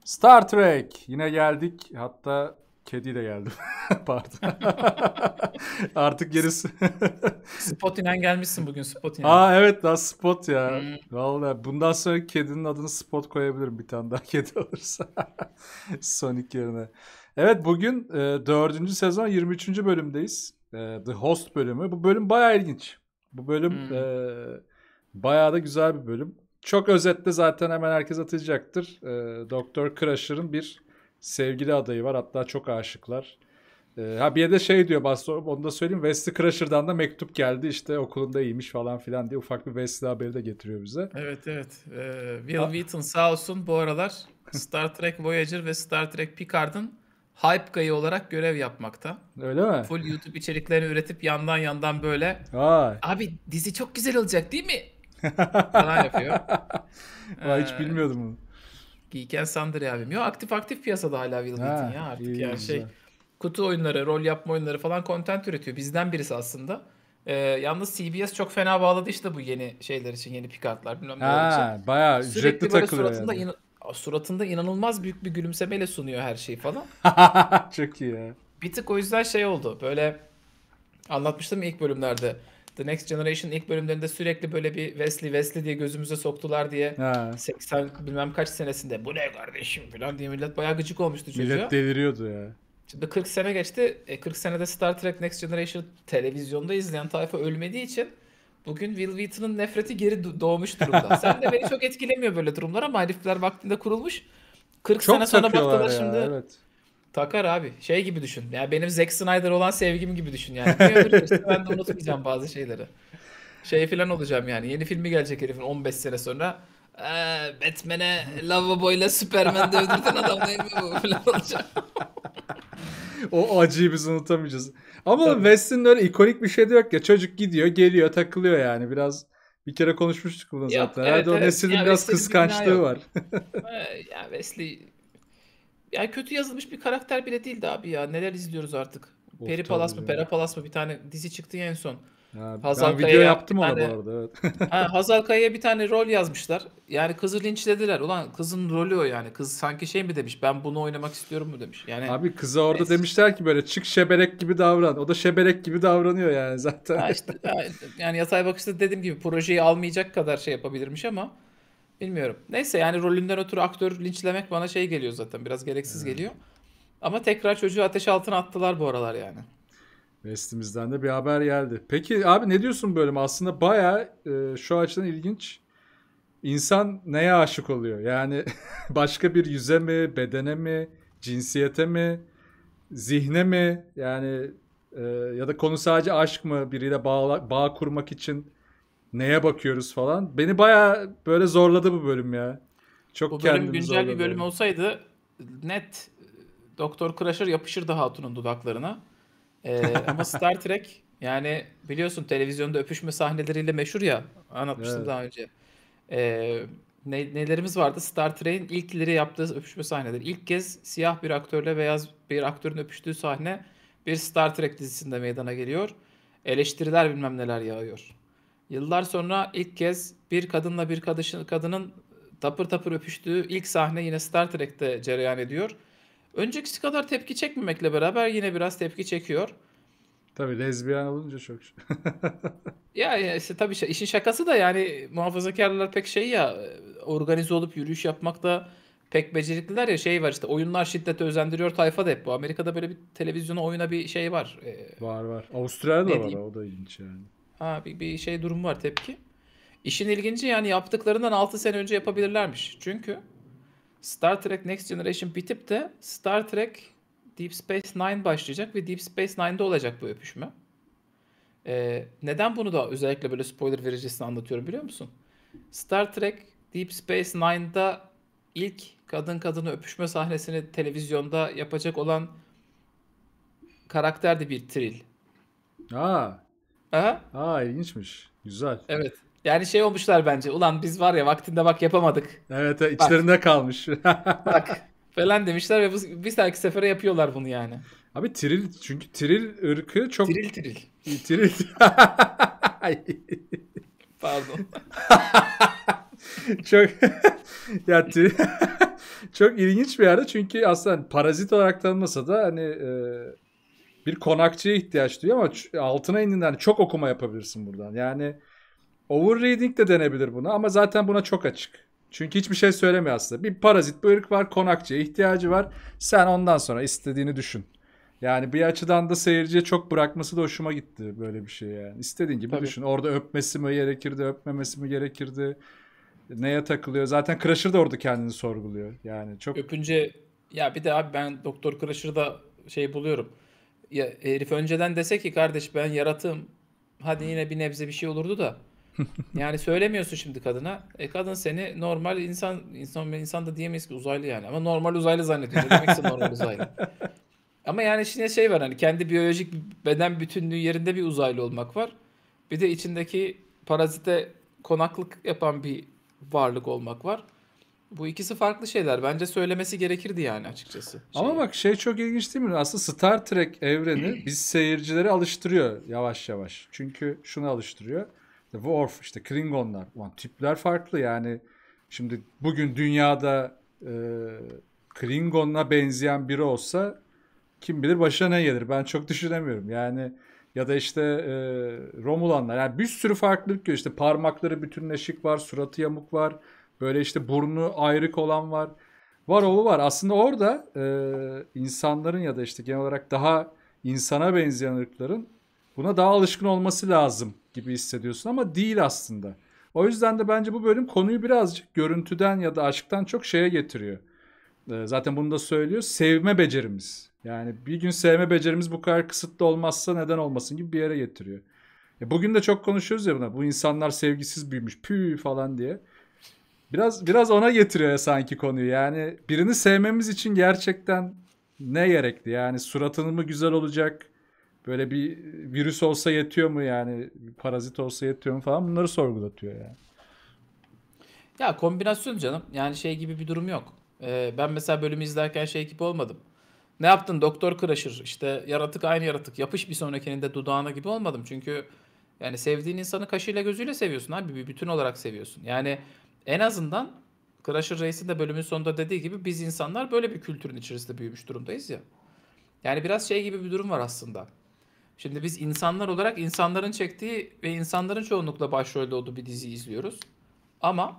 Star Trek yine geldik. Hatta kedi de geldi. Pardon. Artık gerisi. Spotinen gelmişsin bugün Spotinen. Aa evet, daha Spot ya. Hmm. Vallahi bundan sonra kedinin adını Spot koyabilirim bir tane daha kedi olursa. Sonic yerine. Evet, bugün 4. sezon 23. bölümdeyiz. The Host bölümü. Bu bölüm bayağı ilginç. Bu bölüm Hmm. bayağı da güzel bir bölüm. Çok özetle zaten hemen herkes atacaktır. Doktor Crusher'ın bir sevgili adayı var. Hatta çok aşıklar. Ha bir de şey diyor Bastı, onu da söyleyeyim. Wesley Crusher'dan da mektup geldi. İşte okulunda iyiymiş falan filan diye ufak bir Wesley haberi de getiriyor bize. Evet evet. Will Wheaton sağ olsun bu aralar Star Trek Voyager ve Star Trek Picard'ın hype guy'ı olarak görev yapmakta. Öyle mi? Full YouTube içeriklerini üretip yandan böyle Vay. abi dizi çok güzel olacak değil mi? Falan yapıyor. Vay, hiç Ee, bilmiyordum bunu. Geek and Sundry abim. Yo aktif piyasada hala Will Wheaton Ha, ya artık iyi yani güzel. kutu oyunları, rol yapma oyunları falan content üretiyor. Bizden birisi aslında. Yalnız CBS çok fena bağladı işte bu yeni şeyler için, yeni Picard'lar bilmem neler için. Ha, bayağı ücretli Sürekli böyle takılıyor yani. suratında inanılmaz büyük bir gülümsemeyle sunuyor her şeyi falan. Çok iyi ya. Bir tık o yüzden şey oldu. Böyle anlatmıştım ya ilk bölümlerde. The Next Generation ilk bölümlerinde sürekli böyle bir Wesley diye gözümüze soktular diye Ha, 80 bilmem kaç senesinde bu ne kardeşim falan diye millet bayağı gıcık olmuştu millet çocuğa. deliriyordu ya. Şimdi 40 sene geçti. 40 senede Star Trek Next Generation televizyonda izleyen tayfa ölmediği için bugün Will Wheaton'ın nefreti geri doğmuş durumda. Sen de beni çok etkilemiyor böyle durumlar ama herifler vaktinde kurulmuş. 40 sene Çok sonra takıyorlar baktılar ya, şimdi evet. takar abi. Şey gibi düşün. Ya benim Zack Snyder olan sevgim gibi düşün yani. Bir ömür geçti ben de unutmayacağım bazı şeyleri. Şey falan olacağım yani. Yeni filmi gelecek herifin 15 sene sonra. Batman'e Lavabo ile Superman dövdürdün adam değil mi bu falan olacak. O acıyı biz unutamayacağız. Ama Tabii. West'in öyle ikonik bir şey de yok ya. Çocuk gidiyor, geliyor, takılıyor yani. Biraz bir kere konuşmuştuk bunu Yok zaten. Herhalde evet o evet. neslin Ya biraz Wesley'nin bir günahı kıskançlığı yok. var. Ya Wesley ya kötü yazılmış bir karakter bile değildi abi ya. Neler izliyoruz artık. Of, Peri tabii Palas mı, canım. Pera Palas mı bir tane dizi çıktı ya en son. Ya, Hazal ben video Kaya'ya bir yaptım ona bu tane arada, evet. Hazal Kaya'ya bir tane rol yazmışlar. Yani kızı linçlediler. Ulan kızın rolü o yani. Kız sanki şey mi demiş? Ben bunu oynamak istiyorum mu demiş. Yani Abi kıza orada neyse. demişler ki böyle çık şeberek gibi davran. O da şeberek gibi davranıyor yani zaten. Ha işte yani yatay bakışta dediğim gibi projeyi almayacak kadar şey yapabilirmiş ama bilmiyorum. Neyse yani rolünden ötürü aktör linçlemek bana şey geliyor zaten. Biraz gereksiz geliyor. Ama tekrar çocuğu ateş altına attılar bu aralar yani. Vestimizden de bir haber geldi. Peki abi, ne diyorsun bölüm? Aslında bayağı şu açıdan ilginç. İnsan neye aşık oluyor? Yani başka bir yüze mi, bedene mi, cinsiyete mi, zihne mi? Yani ya da konu sadece aşk mı? Biriyle bağ kurmak için neye bakıyoruz falan. Beni bayağı böyle zorladı bu bölüm ya. Çok Bu bölüm kendimi güncel bir zorladı bölüm yani. olsaydı net Doktor Crusher yapışırdı Hatun'un dudaklarına. Ama Star Trek yani biliyorsun televizyonda öpüşme sahneleriyle meşhur ya. Anlatmıştım Evet. daha önce. Ee, nelerimiz vardı? Star Trek'in ilkleri yaptığı öpüşme sahneleri. İlk kez siyah bir aktörle beyaz bir aktörün öpüştüğü sahne bir Star Trek dizisinde meydana geliyor. Eleştiriler bilmem neler yağıyor. Yıllar sonra ilk kez bir kadınla bir kadının tapır tapır öpüştüğü ilk sahne yine Star Trek'te cereyan ediyor. Öncekisi kadar tepki çekmemekle beraber yine biraz tepki çekiyor. Tabii lezbiyen olunca çok. Ya işte tabii işin şakası da yani muhafazakarlar pek şey ya organize olup yürüyüş yapmakta pek becerikliler ya şey var işte oyunlar şiddete özendiriyor tayfa da hep bu. Amerika'da böyle bir televizyona oyuna bir şey var. Var var. Avustralya'da da Ne var, diyeyim? o da ilginç yani. Ha bir şey durum var tepki. İşin ilginci yani yaptıklarından 6 sene önce yapabilirlermiş. Çünkü Star Trek Next Generation bitip de Star Trek Deep Space Nine başlayacak ve Deep Space Nine'da olacak bu öpüşme. Neden bunu da özellikle böyle spoiler vericisi anlatıyorum biliyor musun? Star Trek Deep Space Nine'da ilk kadın kadını öpüşme sahnesini televizyonda yapacak olan karakter de bir Trill. Aa, Aha, ilginçmiş. Güzel. evet. Yani şey olmuşlar bence. Ulan biz var ya vaktinde bak yapamadık. Evet, Bak, içlerinde kalmış. bak falan demişler ve bir sonraki sefere yapıyorlar bunu yani. Abi Tiril, çünkü Tiril ırkı çok Trill Trill. Tiril Pardon. çok ya Tiril Çok ilginç bir yerde çünkü aslında parazit olarak tanımlasa da hani bir konakçıya ihtiyaç duyuyor ama altına indiğinde hani çok okuma yapabilirsin buradan. Yani overreading de denebilir buna ama zaten buna çok açık. Çünkü hiçbir şey söylemiyor aslında. Bir parazit bir ırk var, konakçıya ihtiyacı var. Sen ondan sonra istediğini düşün. Yani bir açıdan da seyirciye çok bırakması da hoşuma gitti böyle bir şey yani. İstediğin gibi Tabii. düşün. Orada öpmesi mi gerekirdi, öpmemesi mi gerekirdi? Neye takılıyor? Zaten Crusher da orada kendini sorguluyor. Yani çok Öpünce ya bir de abi ben Doktor Crusher'da şey buluyorum. Ya herif önceden dese ki kardeş ben yaratığım. Hadi yine bir nebze bir şey olurdu da. Yani söylemiyorsun şimdi kadına. Kadın seni normal insan da diyemeyiz ki uzaylı yani. Ama normal uzaylı zannediyor. Ne demekse normal uzaylı. Ama yani şimdi şey var hani kendi biyolojik beden bütünlüğü yerinde bir uzaylı olmak var. Bir de içindeki parazite konaklık yapan bir varlık olmak var. Bu ikisi farklı şeyler. Bence söylemesi gerekirdi yani açıkçası ama şeyi. bak şey çok ilginç değil mi? Aslında Star Trek evreni biz seyircileri alıştırıyor yavaş yavaş. Çünkü şunu alıştırıyor. İşte Worf, işte Klingonlar. Ulan tipler farklı yani. Şimdi bugün dünyada Klingon'a benzeyen biri olsa kim bilir başına ne gelir. Ben çok düşünemiyorum. Yani ya da işte Romulanlar. Yani bir sürü farklılık görüyor. İşte parmakları bütünleşik var, suratı yamuk var. Böyle işte burnu ayrık olan var. Var oğlu var. Aslında orada insanların ya da işte genel olarak daha insana benzeyen ırkların buna daha alışkın olması lazım gibi hissediyorsun ama değil aslında. O yüzden de bence bu bölüm konuyu birazcık görüntüden ya da aşktan çok şeye getiriyor. Zaten bunu da söylüyor. Sevme becerimiz. Yani bir gün sevme becerimiz bu kadar kısıtlı olmazsa neden olmasın gibi bir yere getiriyor. Bugün de çok konuşuyoruz ya buna. Bu insanlar sevgisiz büyümüş pü falan diye. Biraz ona getiriyor ya sanki konuyu. Yani birini sevmemiz için gerçekten ne gerekli? Yani suratının mı güzel olacak? Böyle bir virüs olsa yetiyor mu yani? Bir parazit olsa yetiyor mu falan bunları sorgulatıyor yani. Ya kombinasyon canım. Yani şey gibi bir durum yok. Ben mesela bölümü izlerken şey gibi olmadım. Ne yaptın Doktor Crusher? İşte yaratık aynı yaratık. Yapış bir sonrakinin de dudağına gibi olmadım. Çünkü yani sevdiğin insanı kaşıyla gözüyle seviyorsun abi. Bir bütün olarak seviyorsun. Yani en azından Crusher Reis'in de bölümün sonunda dediği gibi biz insanlar böyle bir kültürün içerisinde büyümüş durumdayız ya. Yani biraz şey gibi bir durum var aslında. Şimdi biz insanlar olarak insanların çektiği ve insanların çoğunlukla başrolde olduğu bir dizi izliyoruz. Ama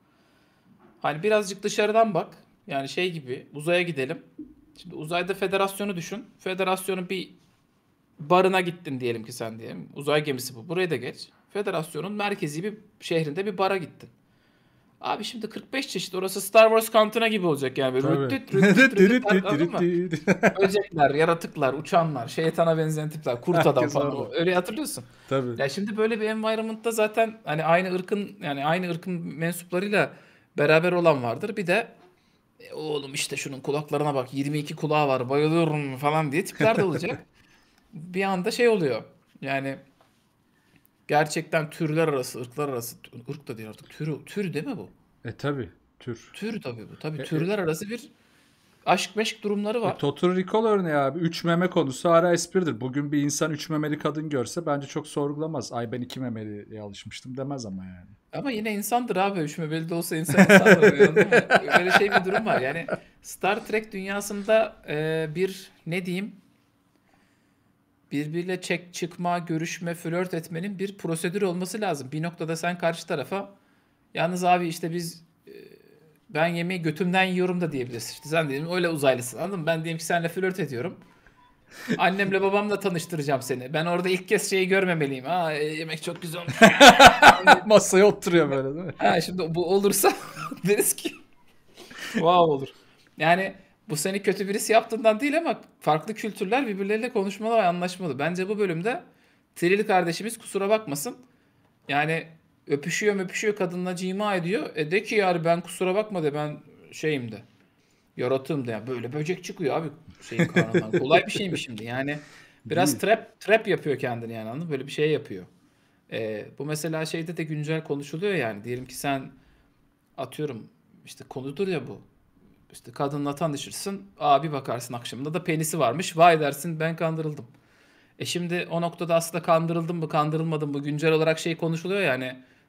hani birazcık dışarıdan bak. Yani şey gibi uzaya gidelim. Şimdi uzayda federasyonu düşün. Federasyonun bir barına gittin diyelim ki sen diyelim. Uzay gemisi bu. Buraya da geç. Federasyonun merkezi bir şehrinde bir bara gittin. Abi şimdi 45 çeşit orası Star Wars kantına gibi olacak yani. Böyle Tabii. rüttüt rüttüt rüttüt anladın mı? Böcekler, yaratıklar, uçanlar, şeytana benzeyen tipler, kurt adam Herkes falan. orada. Öyle hatırlıyorsun. Tabii. Ya şimdi böyle bir environment'ta zaten hani aynı ırkın yani aynı ırkın mensuplarıyla beraber olan vardır. Bir de oğlum işte şunun kulaklarına bak 22 kulağı var bayılıyorum falan diye tipler de olacak. Bir anda şey oluyor. Yani gerçekten türler arası, ırklar arası, ırk da değil artık tür değil mi bu? Tabii. Tür. Tür tabii bu. Tabii E, e, türler arası bir aşk meşk durumları var. Total Recall örneği abi. Üç meme konusu hala espridir. Bugün bir insan üç memeli kadın görse bence çok sorgulamaz. Ay ben iki memeliye alışmıştım demez ama yani. Ama yine insandır abi. Üşüme belli de olsa insan insandır. Anladın mı? Böyle şey bir durum var. Yani Star Trek dünyasında bir ne diyeyim birbiriyle çek çıkma, görüşme, flört etmenin bir prosedür olması lazım. Bir noktada sen karşı tarafa yalnız abi işte ben yemeği götümden yiyorum da diyebilirsin. İşte sen diyelim öyle uzaylısın anladın mı? Ben diyelim ki seninle flört ediyorum. Annemle babamla tanıştıracağım seni. Ben orada ilk kez şeyi görmemeliyim. Yemek çok güzel olmuş. Masaya oturuyor böyle değil mi? Ha şimdi bu olursa deriz ki wow olur. Yani bu seni kötü birisi yaptığından değil ama farklı kültürler birbirleriyle konuşmalı ve anlaşmalı. Bence bu bölümde Tril kardeşimiz kusura bakmasın. Yani öpüşüyor kadınla cima ediyor. De ki yani ben kusura bakma de ben şeyim de. Yaratığım da yani böyle böcek çıkıyor abi şeyin karnından. Kolay bir şey mi şimdi? Yani biraz Değil. trap yapıyor kendini yani anladın mı? Böyle bir şey yapıyor. Bu mesela şeyde de güncel konuşuluyor yani. Diyelim ki sen atıyorum işte konudur ya bu. İşte kadınla tanışırsın. Abi bakarsın akşamında da penisi varmış. Vay dersin ben kandırıldım. Şimdi o noktada aslında kandırıldım mı kandırılmadım mı güncel olarak şey konuşuluyor yani.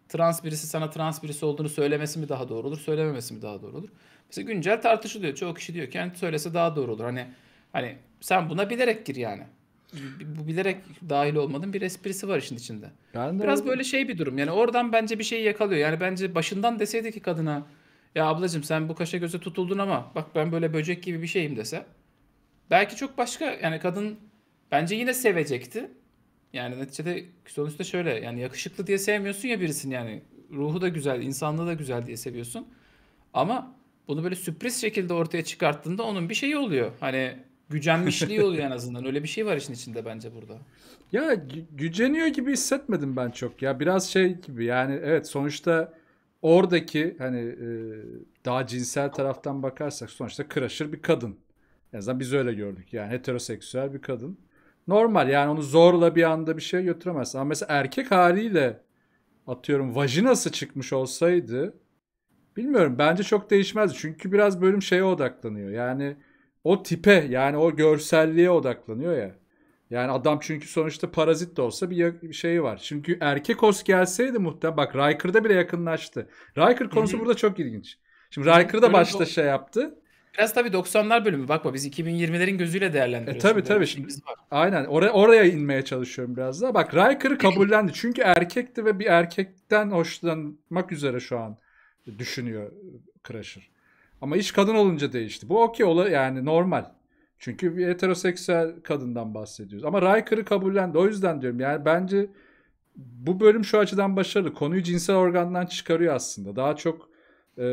trans birisi sana trans birisi olduğunu söylemesi mi daha doğru olur, söylememesi mi daha doğru olur? Mesela güncel tartışılıyor. Çoğu kişi diyor ki yani söylese daha doğru olur. Hani sen buna bilerek gir yani. Bu bilerek dahil olmanın bir esprisi var işin içinde. Ben de Biraz böyle şey bir durum. Yani oradan bence bir şey yakalıyor. Yani bence başından deseydi ki kadına ya ablacığım sen bu kaşa göze tutuldun ama bak ben böyle böcek gibi bir şeyim dese. Belki çok başka yani kadın bence yine sevecekti. Yani neticede sonuçta şöyle yani yakışıklı diye sevmiyorsun ya birisini yani. Ruhu da güzel, insanlığı da güzel diye seviyorsun. Ama bunu böyle sürpriz şekilde ortaya çıkarttığında onun bir şeyi oluyor. Hani gücenmişliği oluyor en azından. Öyle bir şey var işin içinde bence burada. ya güceniyor gibi hissetmedim ben çok ya. Biraz şey gibi yani, evet, sonuçta oradaki hani daha cinsel taraftan bakarsak sonuçta Crusher bir kadın. En azından biz öyle gördük yani, heteroseksüel bir kadın. Normal yani, onu zorla bir anda bir şeye götüremezsin. Ama mesela erkek haliyle atıyorum vajinası çıkmış olsaydı, bilmiyorum, bence çok değişmezdi. Çünkü biraz bölüm şeye odaklanıyor. Yani o tipe, yani o görselliğe odaklanıyor ya. Yani adam çünkü sonuçta parazit de olsa bir şeyi var. Çünkü erkek host gelseydi muhtemelen, bak Riker'da bile yakınlaştı. Riker Hı konusu hı. burada çok ilginç. Şimdi Hı hı. Riker da Böyle başta şey yaptı. biraz tabii 90'lar bölümü. Bakma biz 2020'lerin gözüyle değerlendiriyoruz. Tabii Şimdi öyle tabii, bir şimdi şeyimiz var. aynen oraya inmeye çalışıyorum biraz daha. Bak Riker'ı kabullendi. Çünkü erkekti ve bir erkekten hoşlanmak üzere şu an düşünüyor Crusher. Ama iş kadın olunca değişti. Bu okey, yani normal. Çünkü bir heteroseksüel kadından bahsediyoruz. Ama Riker'ı kabullendi. O yüzden diyorum yani, bence bu bölüm şu açıdan başarılı. Konuyu cinsel organdan çıkarıyor aslında. Daha çok e,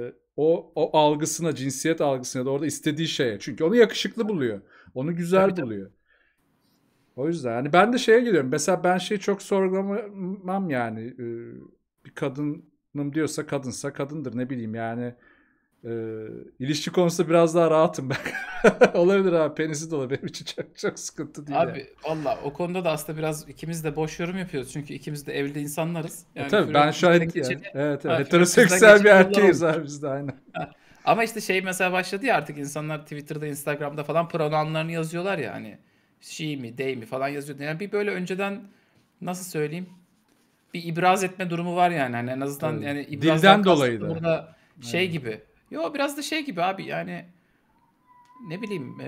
o algısına, cinsiyet algısına da orada istediği şeye. Çünkü onu yakışıklı buluyor. Onu Tabii güzel tabii. buluyor. O yüzden yani ben de şeye geliyorum. Mesela ben şeyi çok sorgulamam yani. Bir kadınım diyorsa kadınsa kadındır, ne bileyim yani. İlişki konusunda biraz daha rahatım ben. Olabilir abi, penisi de olabilir. Benim için çok, çok sıkıntı değil yani. Abi valla o konuda da aslında biraz ikimiz de boş yorum yapıyoruz. Çünkü ikimiz de evli insanlarız. Yani Tabii ben şu flörtümüzden an yani, geçeli, evet, evet, ha, flörtümüzden heteroseksüel bir geçeli yıllar erkeğiz olmuş. abi biz de, aynen. Ha. Ama işte şey mesela başladı ya artık insanlar Twitter'da, Instagram'da falan pronounlarını yazıyorlar ya hani she mi, they mi falan yazıyordu. Yani bir böyle önceden nasıl söyleyeyim bir ibraz etme durumu var yani. Hani en azından Tabii. yani ibrazdan Dilden kastım dolayı da da. burada şey Aynen. gibi. Yo biraz da şey gibi abi yani ne bileyim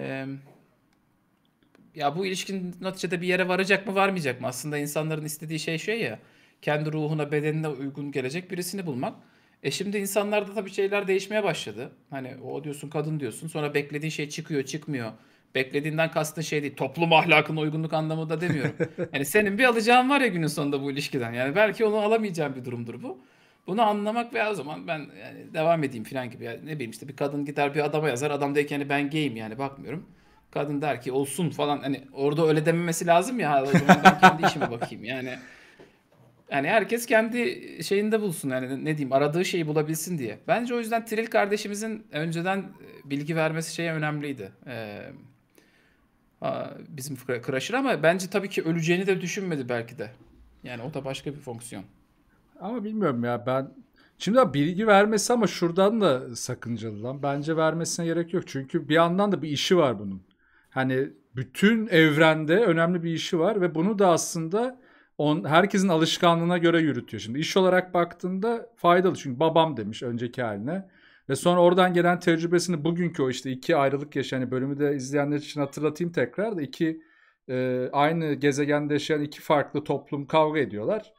ya bu ilişkin neticede bir yere varacak mı varmayacak mı? Aslında insanların istediği şey ya kendi ruhuna bedenine uygun gelecek birisini bulmak. Şimdi insanlarda tabii şeyler değişmeye başladı. Hani o diyorsun kadın diyorsun sonra beklediğin şey çıkıyor çıkmıyor. Beklediğinden kastın şey değil toplum ahlakına uygunluk anlamında demiyorum. Yani senin bir alacağın var ya günün sonunda bu ilişkiden. Yani belki onu alamayacağın bir durumdur bu. Bunu anlamak ve o zaman ben yani devam edeyim falan gibi. Yani ne bileyim işte bir kadın gider bir adama yazar. Adam der ki hani ben gayim yani bakmıyorum. Kadın der ki olsun falan hani orada öyle dememesi lazım ya o zaman ben kendi işime bakayım yani herkes kendi şeyinde bulsun yani ne diyeyim aradığı şeyi bulabilsin diye. Bence o yüzden Tril kardeşimizin önceden bilgi vermesi şeye önemliydi. Bizim Crusher ama bence tabii ki öleceğini de düşünmedi belki de. Yani o da başka bir fonksiyon. Ama bilmiyorum ya, ben şimdi bilgi vermesi ama şuradan da sakıncalı lan. Bence vermesine gerek yok. Çünkü bir yandan da bir işi var bunun. Hani bütün evrende önemli bir işi var ve bunu da aslında herkesin alışkanlığına göre yürütüyor. Şimdi iş olarak baktığında faydalı. Çünkü babam demiş önceki haline. Ve sonra oradan gelen tecrübesini bugünkü o işte iki ayrılık yaşayan, hani bölümü de izleyenler için hatırlatayım tekrar da, aynı gezegende yaşayan iki farklı toplum kavga ediyorlar.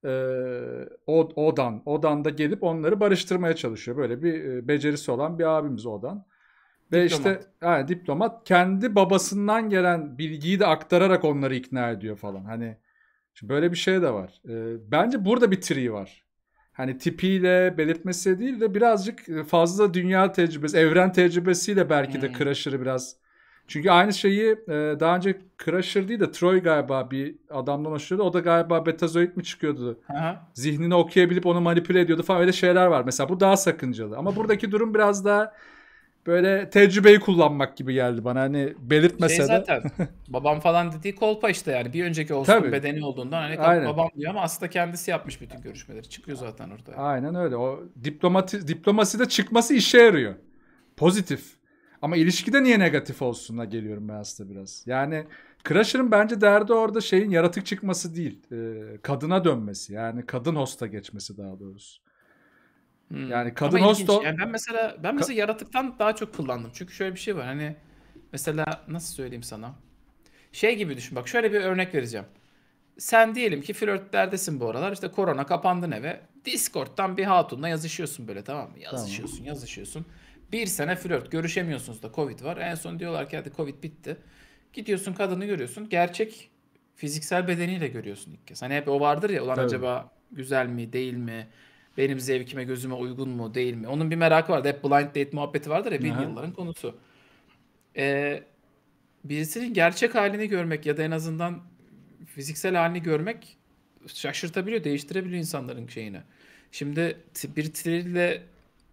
Odan da gelip onları barıştırmaya çalışıyor. Böyle bir becerisi olan bir abimiz Odan. Ve işte Diplomat. yani diplomat kendi babasından gelen bilgiyi de aktararak onları ikna ediyor falan. Hani şimdi böyle bir şey de var. Bence burada bir tri var. Hani tipiyle belirtmesi değil de birazcık fazla dünya tecrübesi, evren tecrübesiyle belki de Hmm. Crusher'ı biraz. Çünkü aynı şeyi daha önce Crusher değil de Troy galiba bir adamdan hoşlanıyordu. O da galiba Betazoid mi çıkıyordu? Aha. Zihnini okuyabilip onu manipüle ediyordu falan, öyle şeyler var. Mesela bu daha sakıncalı. Ama buradaki durum biraz daha böyle tecrübeyi kullanmak gibi geldi bana. Hani Şey belirtmese de. zaten babam falan dediği kolpa işte yani bir önceki host'un Tabii. bedeni olduğundan hani Aynen. babam diyor ama aslında kendisi yapmış bütün görüşmeleri. Çıkıyor zaten ortaya. Aynen öyle. O diplomaside çıkması işe yarıyor. Pozitif. Ama ilişkide niye negatif olsun'a geliyorum ben aslında biraz. Yani Crusher'ın bence derdi orada şeyin yaratık çıkması değil. Kadına dönmesi. Yani kadın hosta geçmesi daha doğrusu. Yani Ama kadın host ilginç. o... Yani ben mesela yaratıktan daha çok kullandım. Çünkü şöyle bir şey var. Hani mesela nasıl söyleyeyim sana? Şey gibi düşün. Bak şöyle bir örnek vereceğim. Sen diyelim ki flörtlerdesin bu aralar. İşte korona kapandın eve. Discord'dan bir hatunla yazışıyorsun böyle, tamam mı? Tamam. Yazışıyorsun. Bir sene flört. Görüşemiyorsunuz da Covid var. En son diyorlar ki hadi Covid bitti. Gidiyorsun kadını görüyorsun. Gerçek fiziksel bedeniyle görüyorsun ilk kez. Hani hep o vardır ya, ulan Tabii. acaba güzel mi değil mi? Benim zevkime gözüme uygun mu değil mi? Onun bir merakı vardı. Hep blind date muhabbeti vardır ya, bin Aha. yılların konusu. Ee, Birisinin gerçek halini görmek ya da en azından fiziksel halini görmek şaşırtabiliyor, değiştirebiliyor insanların şeyini. Şimdi bir trille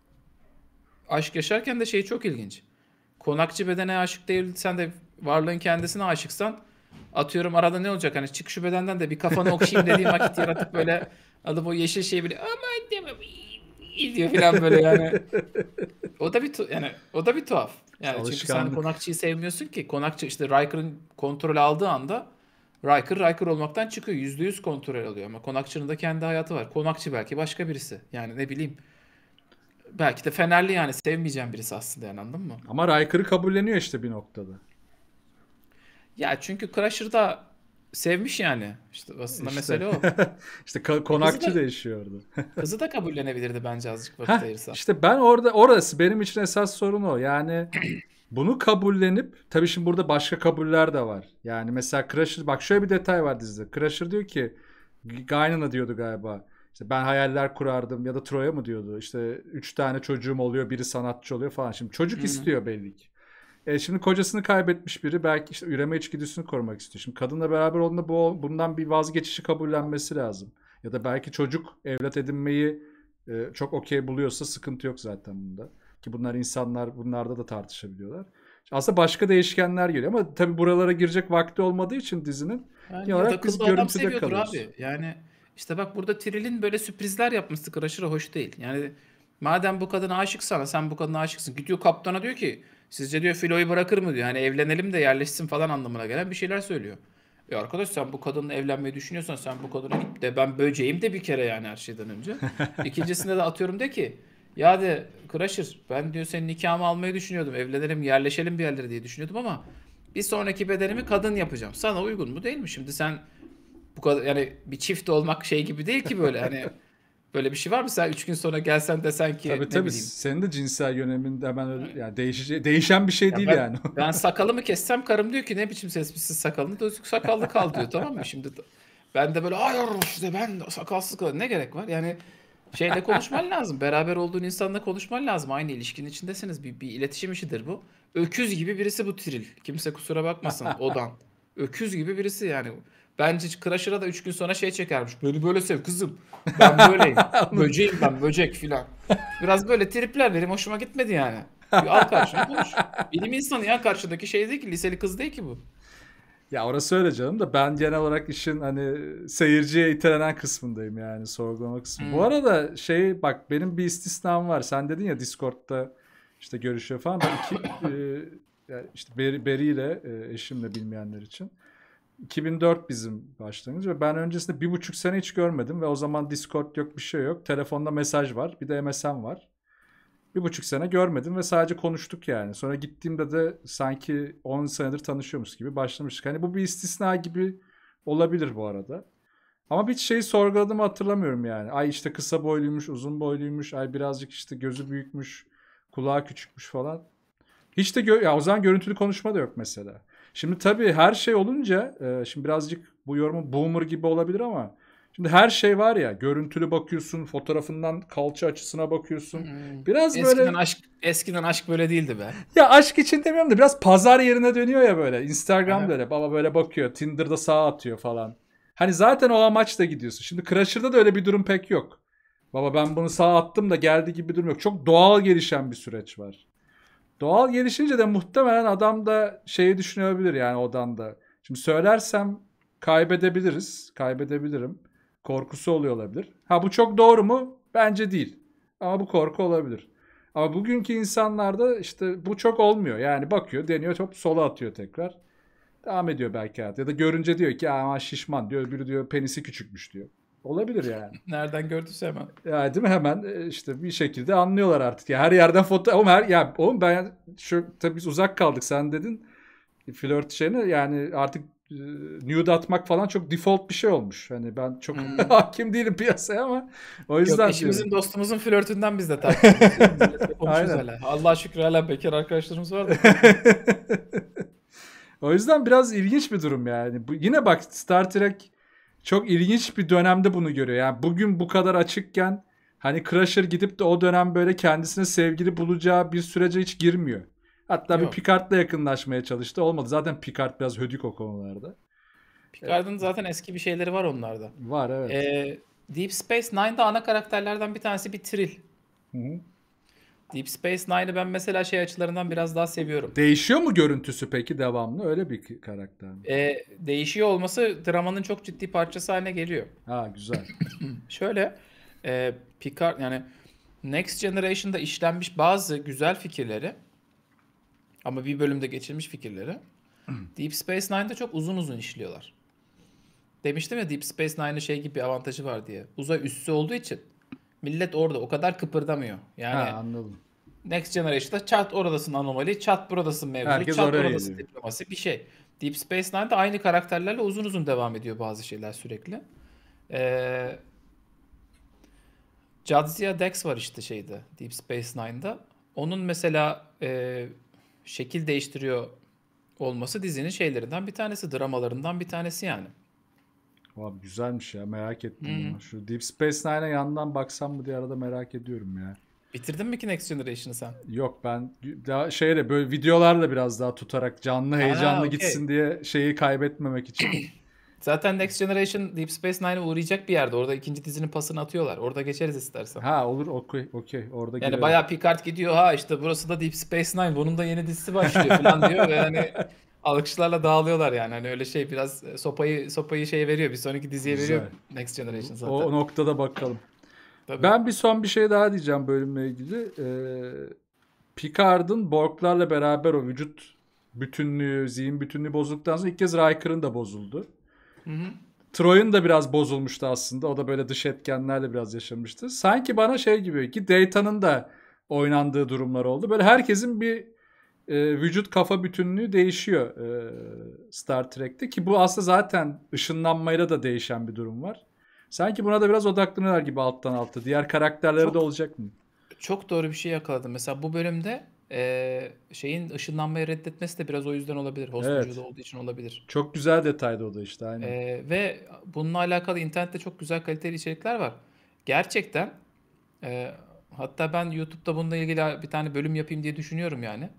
aşk yaşarken de şey çok ilginç. Konakçı bedene aşık değil, sen de varlığın kendisine aşıksan, atıyorum arada ne olacak, hani çık şu bedenden de bir kafanı okşayayım dediğim vakit yaratıp böyle alıp o yeşil şeyi bile aman demem diyor falan böyle yani. O da bir yani o da bir tuhaf. Yani çünkü sen Alışkanlık. konakçıyı sevmiyorsun ki. Konakçı işte Riker'ın kontrolü aldığı anda Riker olmaktan çıkıyor. %100 kontrol alıyor ama konakçının da kendi hayatı var. Konakçı belki başka birisi. Yani ne bileyim. Belki de Fenerli, yani sevmeyeceğim birisi aslında, yani anladın mı? Ama Riker'ı kabulleniyor işte bir noktada. Ya çünkü Crusher'da sevmiş yani. İşte aslında İşte mesele o. işte Kızı konakçı da değişiyor orada. kızı da kabullenebilirdi bence azıcık vakit Heh, ayırsa. işte ben orası benim için esas sorun o. Yani bunu kabullenip tabii şimdi burada başka kabuller de var. Yani mesela Crusher, bak şöyle bir detay var dizide. Crusher diyor ki, Guinan'a diyordu galiba. İşte ben hayaller kurardım ya da Troy'a mı diyordu. İşte 3 tane çocuğum oluyor, biri sanatçı oluyor falan. Şimdi çocuk Hı. istiyor belli ki. Şimdi kocasını kaybetmiş biri belki işte üreme içgüdüsünü korumak istiyor. Şimdi kadınla beraber olduğunda bundan bir vazgeçişi kabullenmesi lazım. Ya da belki çocuk evlat edinmeyi çok okey buluyorsa sıkıntı yok zaten bunda. Ki bunlar insanlar, bunlarda da tartışabiliyorlar. Aslında başka değişkenler geliyor ama tabii buralara girecek vakti olmadığı için dizinin genel Yani ya da olarak biz akıllı adam görüntüde seviyordur kalıyoruz. abi. Yani işte bak burada Trill'in böyle sürprizler yapması Crusher'a hoş değil. Yani madem bu kadına aşık sana, sen bu kadına aşıksın. Gidiyor kaptana diyor ki sizce diyor Filo'yu bırakır mı diyor. Hani evlenelim de yerleşsin falan anlamına gelen bir şeyler söylüyor. Arkadaş, sen bu kadınla evlenmeyi düşünüyorsan sen bu kadına git de, ben böceğim de bir kere yani her şeyden önce. İkincisinde de atıyorum de ki ya de Crusher, ben diyor senin nikahımı almayı düşünüyordum. Evlenelim, yerleşelim bir yerlere diye düşünüyordum ama bir sonraki bedenimi kadın yapacağım. Sana uygun mu değil mi? Şimdi sen bu kadar yani bir çift olmak şey gibi değil ki böyle, hani böyle bir şey var mı? Sen 3 gün sonra gelsen desen ki Tabii ne tabii bileyim. senin de cinsel yöneliminde hemen öyle, yani değişen bir şey Ya değil ben yani. ben sakalımı kessem karım diyor ki ne biçim kesmişsin sakalını, da sakallı kal diyor, tamam mı? Şimdi ben de böyle hayır işte ben sakalsız kalayım, ne gerek var? Yani şeyle konuşman lazım. Beraber olduğun insanla konuşman lazım. Aynı ilişkinin içindesiniz. Bir iletişim işidir bu. Öküz gibi birisi bu Tiril. Kimse kusura bakmasın. Odan. Öküz gibi birisi yani. Bence Crusher'a da 3 gün sonra şey çekermiş. Beni böyle sev kızım. Ben böyleyim. Böceğim ben, böcek filan. Biraz böyle tripler, benim hoşuma gitmedi yani. Bir al karşına konuş. Bilim insanı ya, karşıdaki şey değil ki. Liseli kız değil ki bu. Ya orası öyle canım da ben genel olarak işin hani seyirciye itelenen kısmındayım yani sorgulama kısmı. Bu Hmm. arada şey bak benim bir istisnam var. Sen dedin ya Discord'da işte görüşüyor falan. Ben yani işte Beri ile eşimle bilmeyenler için. 2004 bizim başlangıç ve ben öncesinde 1,5 sene hiç görmedim ve o zaman Discord yok, bir şey yok. Telefonda mesaj var, bir de MSN var. 1,5 sene görmedim ve sadece konuştuk yani. Sonra gittiğimde de sanki 10 senedir tanışıyormuş gibi başlamıştık. Hani bu bir istisna gibi olabilir bu arada. Ama hiç şeyi sorguladığımı hatırlamıyorum yani. Ay işte kısa boyluymuş, uzun boyluymuş. Ay birazcık işte gözü büyükmüş, kulağı küçükmüş falan. Hiç de ya o zaman görüntülü konuşma da yok mesela. Şimdi tabii her şey olunca şimdi birazcık bu yorumu boomer gibi olabilir ama şimdi her şey var ya, görüntülü bakıyorsun, fotoğrafından kalça açısına bakıyorsun. Hmm. Biraz Eskiden böyle aşk böyle değildi be. ya aşk için demiyorum da biraz pazar yerine dönüyor ya böyle. Instagram'da Aha. öyle baba böyle bakıyor, Tinder'da sağ atıyor falan. Hani zaten o amaçla gidiyorsun. Şimdi Crusher'da da öyle bir durum pek yok. Baba ben bunu sağ attım da geldi gibi bir durum yok. Çok doğal gelişen bir süreç var. Doğal gelişince de muhtemelen adam da şeyi düşünebilir yani odan da. Şimdi söylersem kaybedebiliriz. Kaybedebilirim. Korkusu oluyor olabilir. Ha bu çok doğru mu? Bence değil. Ama bu korku olabilir. Ama bugünkü insanlarda işte bu çok olmuyor. Yani bakıyor, deniyor, top sola atıyor tekrar. Devam ediyor belki hayat. Ya da görünce diyor ki ama şişman diyor. Öbürü diyor penisi küçükmüş diyor. Olabilir yani. Nereden gördüyse hemen. Ya değil mi? Hemen işte bir şekilde anlıyorlar artık. Ya her yerden foto ama oğlum ben şu tabii biz uzak kaldık sen dedin. Flört şeyine yani artık nude atmak falan çok default bir şey olmuş. Hani ben çok Hmm. hakim değilim piyasaya ama o Yok, yüzden diyorum. eşimizin dostumuzun flörtünden biz de takip ediyoruz ya. Milletle konuşuyoruz Aynen. hala. Allah'a şükür hala bekar arkadaşlarımız var da konuşuyoruz. O yüzden biraz ilginç bir durum yani. Yine bak Star Trek çok ilginç bir dönemde bunu görüyor. Yani bugün bu kadar açıkken hani Crusher gidip de o dönem böyle kendisine sevgili bulacağı bir sürece hiç girmiyor. Hatta bir Yok. Picard'la yakınlaşmaya çalıştı. Olmadı. Zaten Picard biraz hödük o konularda. Picard'ın zaten eski bir şeyleri var onlarda. Var evet. Deep Space Nine'da ana karakterlerden bir tanesi bir Trill. Hı hı. Deep Space Nine'ı ben mesela şey açılarından biraz daha seviyorum. Değişiyor mu görüntüsü peki devamlı? Öyle bir karakter mi? Değişiyor olması dramanın çok ciddi parçası haline geliyor. Ha güzel. Şöyle Picard yani Next Generation'da işlenmiş bazı güzel fikirleri ama bir bölümde geçirmiş fikirleri Deep Space Nine'da çok uzun uzun işliyorlar. Demiştim ya Deep Space Nine'ın şey gibi bir avantajı var diye. Uzay üssü olduğu için millet orada o kadar kıpırdamıyor. Ha Yani anladım. Next Generation'da çat oradasın anomali, çat buradasın mevzu, Herkes çat oraya oradasın geliyor. diplomasi bir şey. Deep Space Nine'da aynı karakterlerle uzun uzun devam ediyor bazı şeyler sürekli. Ee, Jadzia Dex var işte şeyde Deep Space Nine'da. Onun mesela şekil değiştiriyor olması dizinin şeylerinden bir tanesi, dramalarından bir tanesi yani. Abi güzelmiş ya merak ettim Hmm. bunu. Şu Deep Space Nine'a yandan baksam mı diye arada merak ediyorum ya. Bitirdin mi ki Next Generation'ı sen? Yok ben daha şeyle böyle videolarla biraz daha tutarak canlı Ha, heyecanlı okey. gitsin diye şeyi kaybetmemek için. Zaten Next Generation Deep Space Nine'e uğrayacak bir yerde. Orada ikinci dizinin pasını atıyorlar. Orada geçeriz istersen. Ha olur okey orada Yani girerim. bayağı Picard gidiyor. Ha işte burası da Deep Space Nine. Bunun da yeni dizisi başlıyor falan diyor. Ve yani alkışlarla dağılıyorlar yani. Hani öyle şey biraz sopayı şey veriyor. Bir sonraki diziye veriyor Güzel. Next Generation O zaten. noktada bakalım. Tabii. Ben bir son bir şey daha diyeceğim bölümle ilgili. Picard'ın Borg'larla beraber o vücut bütünlüğü, zihin bütünlüğü bozulduktan sonra ilk kez Riker'ın da bozuldu. Hı hı. Troy'un da biraz bozulmuştu aslında. O da böyle dış etkenlerle biraz yaşamıştı. Sanki bana şey gibi ki Data'nın da oynandığı durumlar oldu. Böyle herkesin bir vücut kafa bütünlüğü değişiyor Star Trek'te. Ki bu aslında zaten ışınlanmayla da değişen bir durum var. Sanki buna da biraz odaklanıyorlar gibi alttan alta. Diğer karakterleri de Çok olacak mı? çok doğru bir şey yakaladım. Mesela bu bölümde şeyin ışınlanmayı reddetmesi de biraz o yüzden olabilir. Host vücudu Evet. olduğu için olabilir. Çok güzel detaydı o da işte aynen. Ve bununla alakalı internette çok güzel kaliteli içerikler var. Gerçekten e, hatta ben YouTube'da bununla ilgili bir tane bölüm yapayım diye düşünüyorum yani.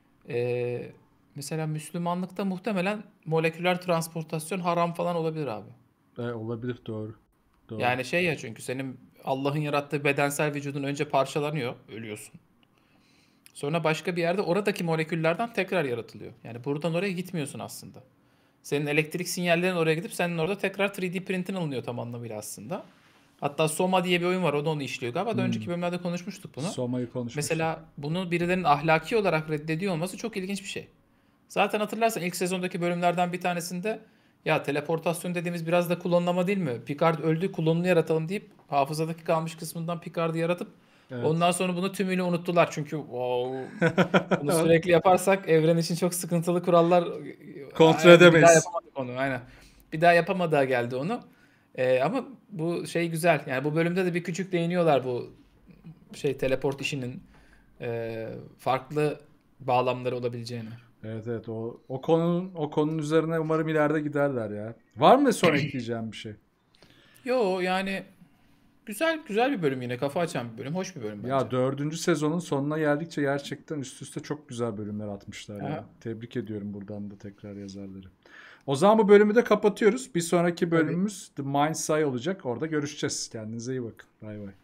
Mesela Müslümanlıkta muhtemelen moleküler transportasyon haram falan olabilir abi. Olabilir doğru. Doğru. Yani şey ya çünkü senin Allah'ın yarattığı bedensel vücudun önce parçalanıyor, ölüyorsun. Sonra başka bir yerde oradaki moleküllerden tekrar yaratılıyor. Yani buradan oraya gitmiyorsun aslında. Senin elektrik sinyallerin oraya gidip senin orada tekrar 3D printin alınıyor tam anlamıyla aslında. Hatta Soma diye bir oyun var. O da onu işliyor galiba. Da önceki Hmm. bölümlerde konuşmuştuk bunu. Soma'yı konuşmuştuk. Mesela bunu birilerinin ahlaki olarak reddediyor olması çok ilginç bir şey. Zaten hatırlarsan ilk sezondaki bölümlerden bir tanesinde ya teleportasyon dediğimiz biraz da klonlama değil mi? Picard öldü, klonunu yaratalım deyip hafızadaki kalmış kısmından Picard'ı yaratıp Evet. ondan sonra bunu tümüyle unuttular. Çünkü bunu sürekli yaparsak evren için çok sıkıntılı kurallar Kontrol bir daha edemeyiz. yapamadık onu. Aynen. Bir daha yapamadığa geldi onu. Ama bu şey güzel. Yani bu bölümde de bir küçük değiniyorlar bu şey teleport işinin farklı bağlamları olabileceğini. Evet o konunun üzerine umarım ileride giderler ya. Var mı son ekleyeceğim bir şey? Yo yani güzel bir bölüm yine kafa açan bir bölüm. Hoş bir bölüm bence. Ya dördüncü sezonun sonuna geldikçe gerçekten üst üste çok güzel bölümler atmışlar ya. Ha, Tebrik ediyorum buradan da tekrar yazarları. O zaman bu bölümü de kapatıyoruz. Bir sonraki tabii. bölümümüz The Mind's Eye olacak. Orada görüşeceğiz. Kendinize iyi bakın. Bay bay.